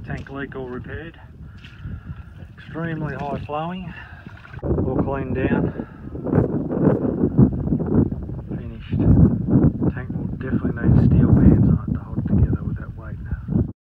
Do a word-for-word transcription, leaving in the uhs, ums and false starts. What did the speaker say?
tank leak all repaired. Extremely high flowing, all cleaned down.